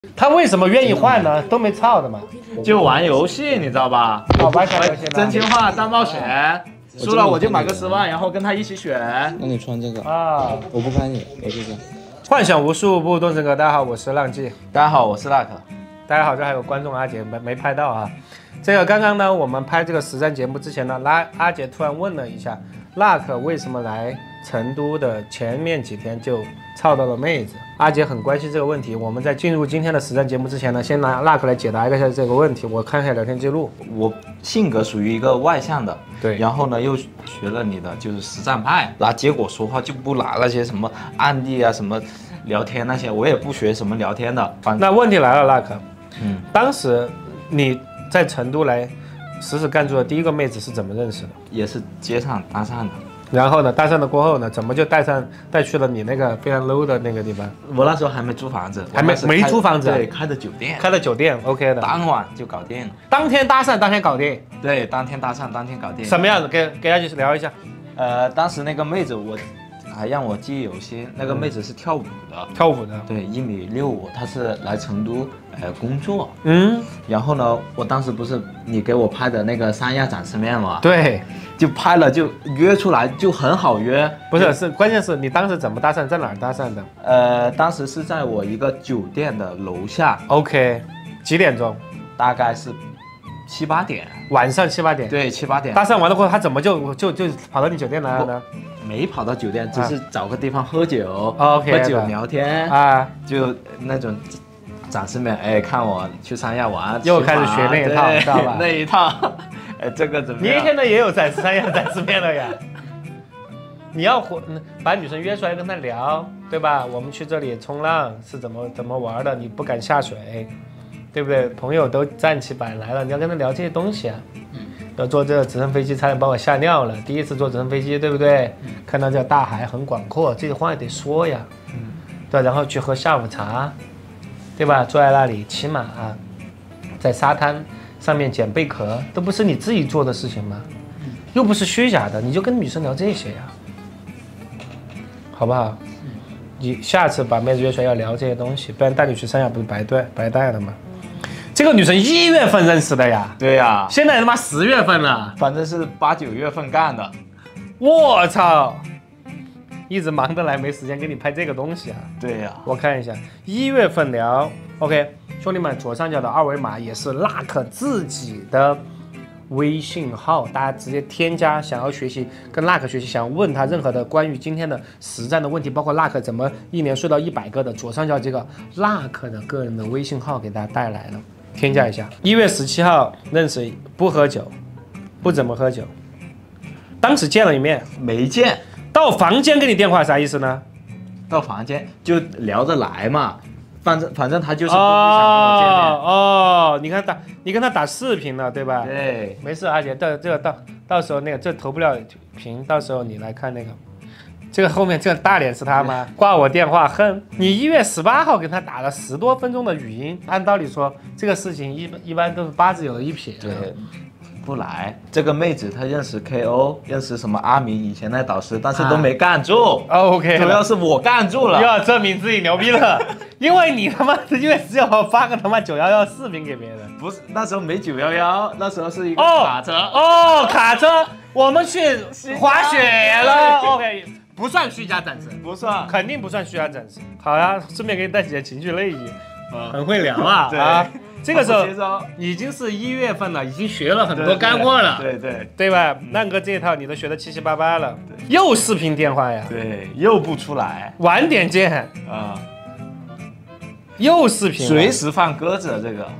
他为什么愿意换呢？都没操的嘛。 就玩游戏，你知道吧？ 玩啥游戏呢？ 真心话大冒险，输了我就买个10万，然后跟他一起选。 那你穿这个啊？ 我不拍你，我就这样。 幻想无数步动森哥，大家好，我是浪迹。 大家好，我是辣可。 大家好，这还有观众阿杰没拍到啊。这个刚刚呢，我们拍这个实战节目之前呢，阿杰突然问了一下，辣可为什么来成都的前面几天就操到了妹子？阿杰很关心这个问题。我们在进入今天的实战节目之前呢，先拿辣可来解答一下这个问题。我看一下聊天记录， 我性格属于一个外向的， 对， 然后呢又学了你的就是实战派，拿结果说话就不拿那些什么案例啊什么聊天那些，我也不学什么聊天的。 那问题来了，辣可，当时你在成都来实时干住的第一个妹子是怎么认识的？ 也是街上搭讪的。 然后呢，搭讪了过后呢，怎么就带去了你那个非常 low 的那个地方？ 我那时候还没租房子， 还没租房子， 对，开的酒店 ，OK 的， 当晚就搞定了。 当天搭讪，当天搞定。 对，当天搭讪，当天搞定。 什么样子？给大家聊一下。 当时那个妹子我还让我记忆犹新，那个妹子是跳舞的，对，1.65米，她是来成都工作，然后呢，我当时不是你给我拍的那个三亚展示面嘛， 对， 就拍了就约出来就很好约， 不是关键是你当时怎么搭讪，在哪儿搭讪的？ 当时是在我一个酒店的楼下 ，OK， 几点钟？ 大概是7、8点， 晚上7、8点， 对，7、8点。 搭讪完了过后，他怎么就跑到你酒店来了呢？ 没跑到酒店，只是找个地方喝酒， 喝酒聊天啊，就那种展示面，看我去三亚玩， 又开始学那一套，知道吧？ 那一套，这个怎么样？ 你现在也有三亚展示面了呀？你要把女生约出来跟她聊，对吧？我们去这里冲浪是怎么玩的？你不敢下水，对不对？朋友都站起板来了，你要跟她聊这些东西啊。要坐这个直升飞机，差点把我吓尿了。第一次坐直升飞机，对不对？看到这大海很广阔，这个话也得说呀。对，然后去喝下午茶，对吧？坐在那里骑马，在沙滩上面捡贝壳，都不是你自己做的事情吗？又不是虚假的，你就跟女生聊这些呀，好不好？你下次把妹子约出来要聊这些东西，不然带你去三亚不是白带了吗？这个女生1月份认识的呀， 对呀， 现在他妈10月份了， 反正是8、9月份干的。 我操，一直忙得来没时间给你拍这个东西啊。 对呀， 我看一下1月份聊 ，OK， 兄弟们，左上角的二维码也是辣可自己的微信号，大家直接添加，想要学习跟辣可学习，想问他任何的关于今天的实战的问题，包括辣可怎么一年睡到100个的，左上角这个辣可的个人的微信号给大家带来了。添加一下，1月17号认识，不喝酒，不怎么喝酒，当时见了一面， 没见， 到房间给你电话啥意思呢？ 到房间就聊着来嘛，反正他就是不想跟我见面。 你跟他打视频了对吧？ 对， 没事，阿姐，到时候那个这投不了屏，到时候你来看那个。这个后面这个大脸是他吗？挂我电话，哼！你1月18号跟他打了10多分钟的语音，按道理说这个事情一般都是八字有了一撇。 对，不来。这个妹子她认识 KO， 认识什么阿明以前的导师，但是都没干住。 OK， 主要是我干住了， 要证明自己牛逼了，因为你他妈1月19号发个他妈911视频给别人。 不是，那时候没911，那时候是一个卡车。 卡车，我们去滑雪了。OK。不算虚假展示， 不算， 肯定不算虚假展示。好呀，顺便给你带起点情绪内衣，很会聊啊。这个时候已经是1月份了，已经学了很多干货了，对吧？浪哥这一套你都学得七七八八了，又视频电话呀， 对，又不出来， 晚点见又视频， 随时放鸽子这个。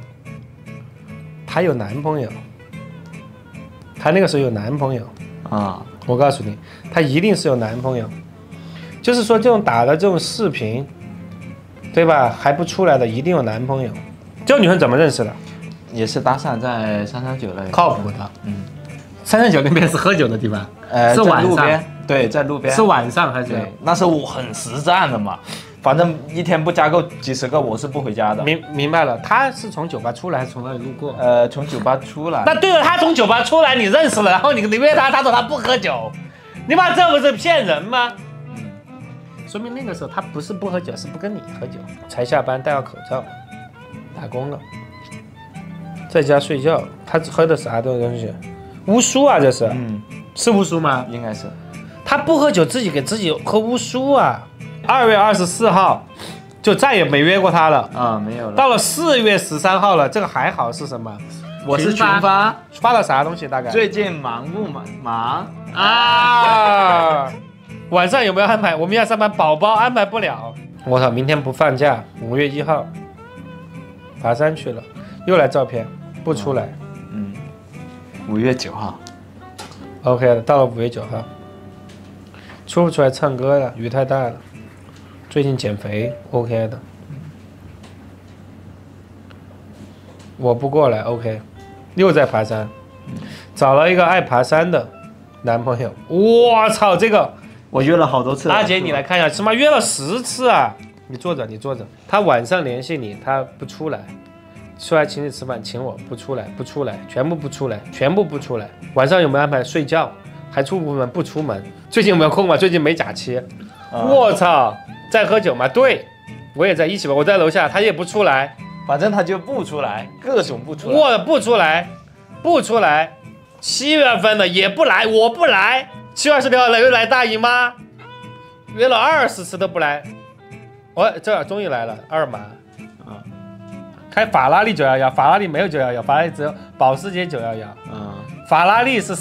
她有男朋友，她那个时候有男朋友我告诉你，她一定是有男朋友，就是说这种打的这种视频，对吧？还不出来的一定有男朋友。这个女生怎么认识的？ 也是搭讪在339那里， 靠谱的。339那边是喝酒的地方，是晚上， 对，在路边。 是晚上还是？ 那时候我很实战的嘛，反正一天不加够几十个，我是不回家的。 明白了，他是从酒吧出来还是从那里路过？ 从酒吧出来。 那对了，他从酒吧出来，你认识了，然后你约他，他说他不喝酒，你妈这不是骗人吗？ 说明那个时候他不是不喝酒，是不跟你喝酒。才下班戴好口罩，打工了，在家睡觉。他喝的啥东西？乌苏啊，这是。是乌苏吗？ 应该是。 他不喝酒，自己给自己喝乌苏啊。2月24号就再也没约过他了啊，没有了。 到了4月13号了，这个还好是什么？ 我是群发了啥东西？大概最近忙不忙啊？晚上有没有安排？我们要上班，宝宝安排不了。我操，明天不放假，5月1号爬山去了，又来照片，不出来。 5月9号 ，OK 的，到了5月9号，出不出来唱歌了？雨太大了，最近减肥 OK 的，我不过来 OK， 又在爬山，找了一个爱爬山的男朋友。我操，这个我约了好多次。 阿姐，你来看一下，起码约了10次啊！你坐着，你坐着。他晚上联系你，他不出来，出来请你吃饭，请我不出来，不出来，全部不出来，全部不出来。晚上有没有安排睡觉？还出门不出门？最近有没有空吗？最近没假期。我操，在喝酒吗？对，我也在一起吧。我在楼下，他也不出来， 反正他就不出来，各种不出来。 我不出来，不出来。7月份的也不来，我不来。7月26号又来大姨妈，约了20次都不来。我这终于来了，2码。开法拉利911，法拉利没有911，法拉利只有保时捷911。法拉利是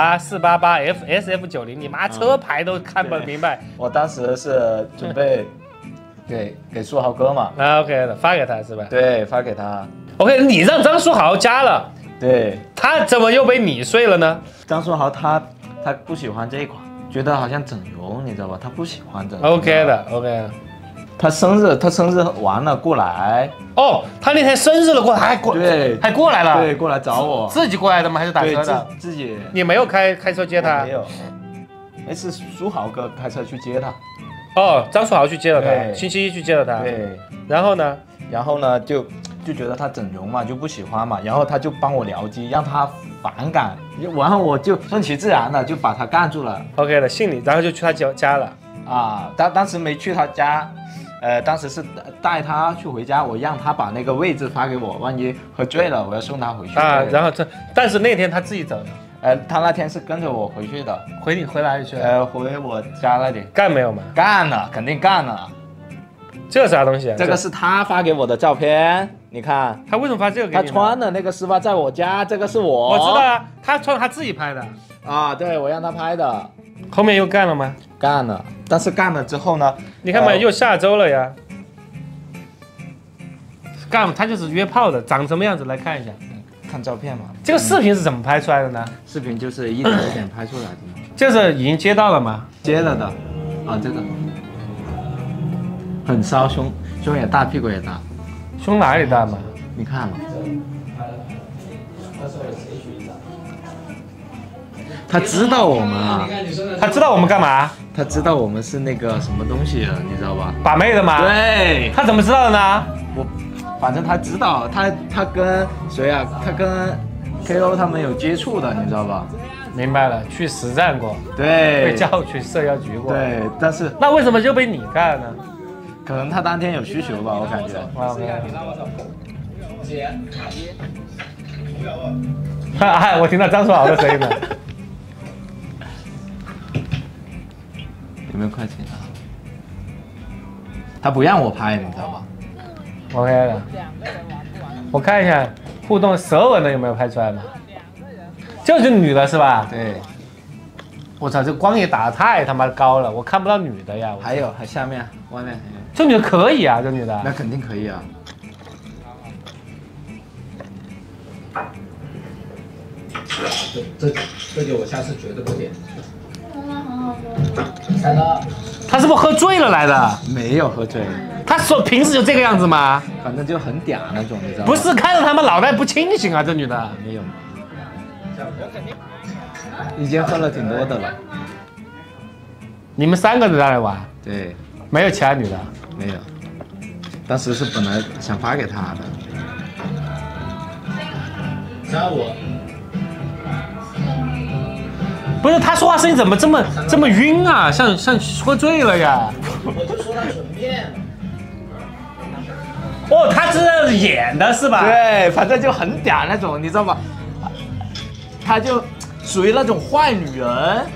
458、488、SF90，你妈车牌都看不明白。 我当时是准备给书豪哥嘛。 OK 的，发给他是吧？ 对，发给他。 OK， 你让张书豪加了， 对， 他怎么又被你睡了呢？ 张书豪他不喜欢这一款，觉得好像整容，你知道吧？他不喜欢整容。 OK 的 OK 的。 他生日完了过来。 哦，他那天生日了过来还过来了。 对，过来找我。 自己过来的吗？还是打车的？ 自己。 你没有开车接他？ 没有。那是书豪哥开车去接他。 哦，张书豪去接了他，星期一去接了他。 对。 然后呢就觉得他整容嘛，就不喜欢嘛，然后他就帮我僚机，让他反感，然后我就顺其自然的就把他干住了。 OK 的，信你，然后就去他家了。 啊，当时没去他家。当时是带他去回家，我让他把那个位置发给我，万一喝醉了，我要送他回去啊。然后但是那天他自己走的。 他那天是跟着我回去的。 回哪里去？ 回我家那里。 干没有吗？ 干了，肯定干了。 这啥东西啊？ 这个是他发给我的照片，你看。 他为什么发这个给你？ 他穿的那个丝袜在我家，这个是我。 我知道啊，他穿他自己拍的。 啊，对，我让他拍的。 后面又干了吗？ 干了，但是干了之后呢？ 你看嘛，又下周了呀。干，他就是约炮的，长什么样子来看一下。 看照片嘛。 这个视频是怎么拍出来的呢？ 视频就是一点一点拍出来的嘛。 就是已经接到了吗？ 接了的。啊，这个很骚，胸也大，屁股也大。 胸哪里大嘛？ 你看嘛。他知道我们啊， 他知道我们干嘛？ 他知道我们是那个什么东西的，你知道吧？ 把妹的吗？ 对。 他怎么知道的呢？ 反正他知道，他跟谁啊？他跟 KO 他们有接触的，你知道吧？ 明白了，去实战过。 对。 被叫去社交局过。 对，但是那为什么就被你干呢？ 可能他当天有需求吧，我感觉。 嗨，我听到张书豪的声音了。 有没有快钱啊？他不让我拍，你知道吧 ？OK 的。我看一下互动舌吻的有没有拍出来吗？就是女的是吧？ 对。 我操，这光也打得太他妈高了，我看不到女的呀。 还下面外面。 这女的可以啊，这女的。 那肯定可以啊。 这酒我下次绝对不点。 他是不是喝醉了来的？ 没有喝醉。 他说平时就这个样子吗？ 反正就很嗲那种，你知道吗？ 不是，看着他们脑袋不清醒啊，这女的。 没有。已经喝了挺多的了。 你们3个都在玩？ 对。 没有其他女的？ 没有。当时是本来想发给他的。 加我。 不是他说话声音怎么这么晕啊？像喝醉了呀？ 我就说他纯骗。 哦，他是演的是吧？ 对，反正就很嗲那种，你知道吧？他就属于那种坏女人。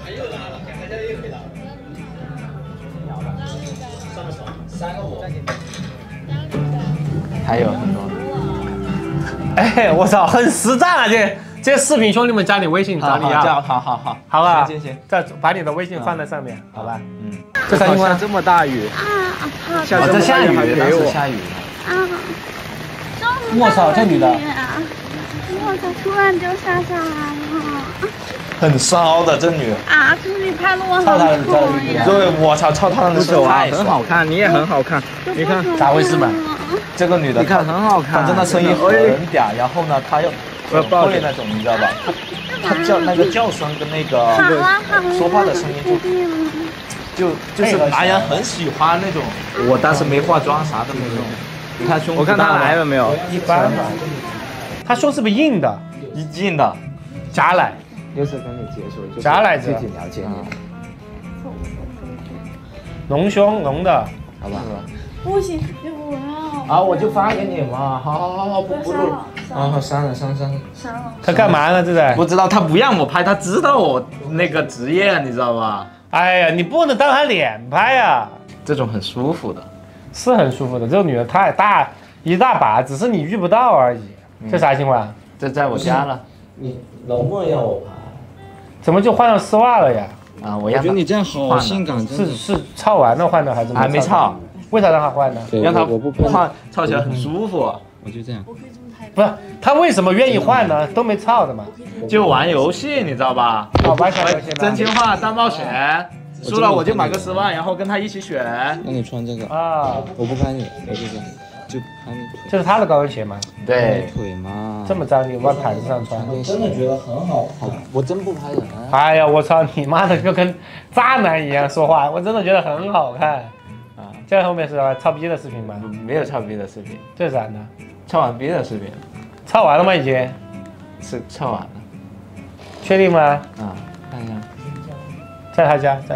还有很多。 哎，我操，很实战啊！这视频，兄弟们加你微信找你啊！好吧， 行， 再把你的微信放在上面，好吧？ 嗯。 这啥情况？ 这么大雨啊！ 这下雨，当时下雨啊！ 我操，这女的！ 我操，突然就下来了。 很骚的这女啊！这里拍的我操她的对，我操，操她的手啊， 很好看，你也很好看。你看咋回事嘛？ 这个女的， 你看很好看， 反正她声音很嗲，然后呢，她又很会那种，你知道吧？她叫那个叫声跟那个说话的声音就是男人很喜欢那种。我当时没化妆啥的那种。你看胸， 我看她来了没有？ 一般吧。她胸是不是硬的？ 硬的， 假奶。 又是跟你解说， 假奶子， 具体了解你。 隆胸隆的， 好吧？ 不行，我要。 啊，我就发给你嘛，好，不录。啊，删了。 他干嘛呢？这是？ 不知道，他不让我拍，他知道我那个职业，你知道吧？ 哎呀，你不能当他脸拍呀。 这种很舒服的， 是很舒服的。这个女的太大一大把，只是你遇不到而已。这啥情况？ 这在我家了。 你能不能让我拍？ 怎么就换到丝袜了呀？ 啊， 我觉得你这样好性感，真的。 是操完了换的还是还没操？ 为啥让他换呢？ 让他换，操起来很舒服。 我就这样。 不是他为什么愿意换呢？都没操的嘛。 就玩游戏，你知道吧？ 玩小游戏。 真心话大冒险，输了我就买个丝袜，然后跟他一起选。 那你穿这个啊？ 我不拍你，我就这样。就拍你腿， 这是他的高跟鞋吗？ 对， 腿嘛， 这么脏你往毯子上穿， 我真的觉得很好看。 我真不拍人。 哎呀，我操你妈的，就跟渣男一样说话，我真的觉得很好看。啊，这后面是操逼的视频吗？ 没有操逼的视频， 这是啥呢？ 操完逼的视频， 操完了吗？已经？ 是操完了。 确定吗？ 啊，看一下， 在他家。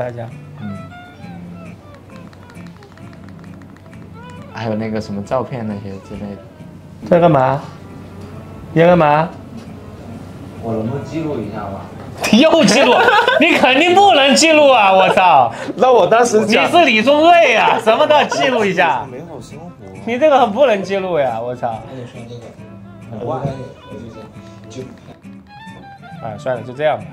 还有那个什么照片那些之类的。 在干嘛？你要干嘛？ 我能不能记录一下吧？ 又记录？你肯定不能记录啊！我操！ 那我当时你是李宗瑞呀，什么都要记录一下。 美好生活。 你这个很不能记录呀！我操！ 那你说这个，我就哎，算了，就这样吧。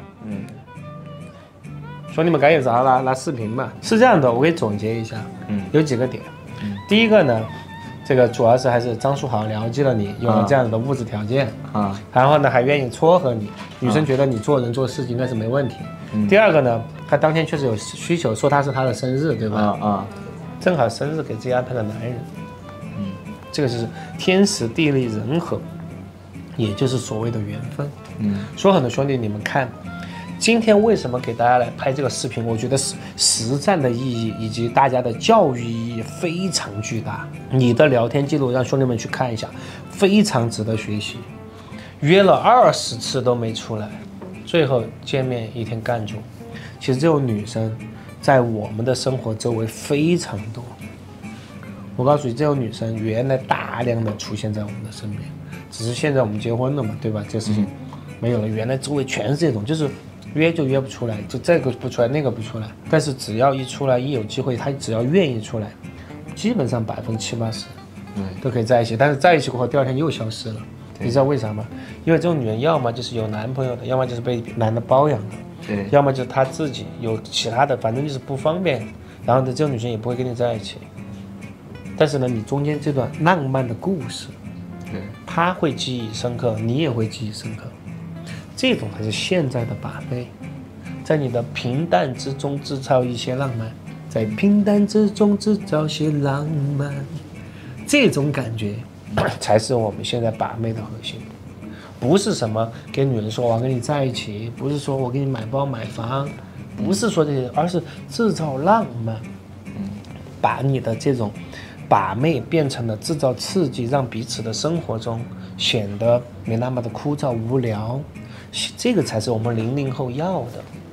兄弟们赶紧找他拿视频吧。是这样的，我给你总结一下。有几个点。第一个呢，这个主要是还是张书豪了解了你，有了这样的物质条件啊，然后呢还愿意撮合你，女生觉得你做人做事应该是没问题。第二个呢，他当天确实有需求，说他是他的生日，对吧？正好生日给自己安排个男人，这个就是天时地利人和，也就是所谓的缘分。说很多兄弟你们看。今天为什么给大家来拍这个视频？我觉得实战的意义以及大家的教育意义非常巨大。你的聊天记录让兄弟们去看一下，非常值得学习。约了20次都没出来，最后见面一天干住。其实这种女生在我们的生活周围非常多。我告诉你，这种女生原来大量的出现在我们的身边，只是现在我们结婚了嘛，对吧？这事情没有了。原来周围全是这种，就是约就约不出来，就这个不出来，那个不出来。但是只要一出来，一有机会，他只要愿意出来，基本上70%-80%都可以在一起。但是在一起过后，第二天又消失了。你知道为啥吗？因为这种女人要么就是有男朋友的，要么就是被男的包养的， 对， 要么就是她自己有其他的，反正就是不方便。然后呢，这种女生也不会跟你在一起。但是呢，你中间这段浪漫的故事，她会记忆深刻，你也会记忆深刻。这种才是现在的把妹，在你的平淡之中制造一些浪漫，在平淡之中制造些浪漫，这种感觉才是我们现在把妹的核心。不是什么给女人说我要跟你在一起，不是说我给你买包买房，不是说这些，而是制造浪漫，把你的这种把妹变成了制造刺激，让彼此的生活中显得没那么的枯燥无聊。这个才是我们00后要的。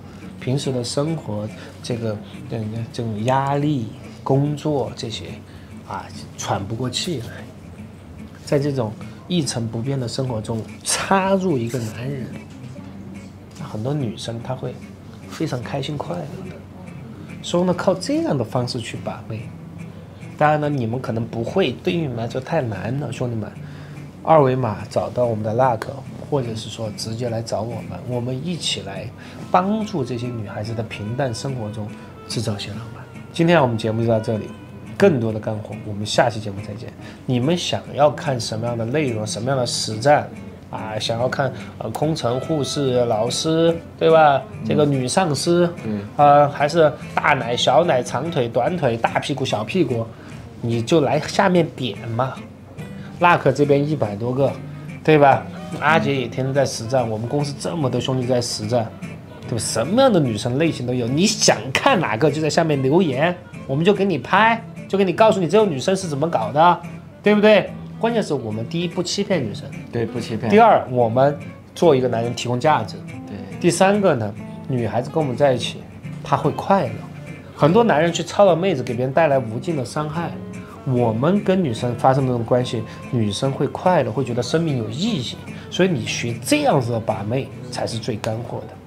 平时的生活这种压力、工作这些啊，喘不过气来，在这种一成不变的生活中插入一个男人，很多女生她会非常开心快乐的。所以呢，靠这样的方式去把妹。当然呢，你们可能不会，对于你们来说太难了，兄弟们。二维码找到我们的 Luck， 或者是说直接来找我们一起来帮助这些女孩子的平淡生活中制造些浪漫。今天我们节目就到这里，更多的干货我们下期节目再见。你们想要看什么样的内容，什么样的实战啊？想要看空乘、护士、老师，对吧？这个女上司，还是大奶、小奶、长腿、短腿、大屁股、小屁股，你就来下面点嘛。Luck 这边100多个，对吧？阿杰也天天在实战，我们公司这么多兄弟在实战，对吧？什么样的女生类型都有，你想看哪个就在下面留言，我们就给你拍，就给你告诉你这种女生是怎么搞的，对不对？关键是我们第一不欺骗女生， 对，不欺骗。 第二，我们做一个男人提供价值， 对。 第三个呢，女孩子跟我们在一起，她会快乐。很多男人去操了妹子，给别人带来无尽的伤害。我们跟女生发生这种关系，女生会快乐，会觉得生命有意义，所以你学这样子的把妹才是最干货的。